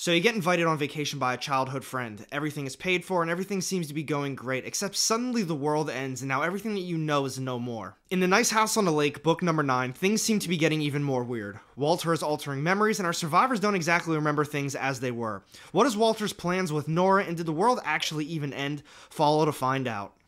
So you get invited on vacation by a childhood friend. Everything is paid for and everything seems to be going great, except suddenly the world ends and now everything that you know is no more. In The Nice House on the Lake, book number 9, things seem to be getting even more weird. Walter is altering memories and our survivors don't exactly remember things as they were. What is Walter's plans with Nora, and did the world actually even end? Follow to find out.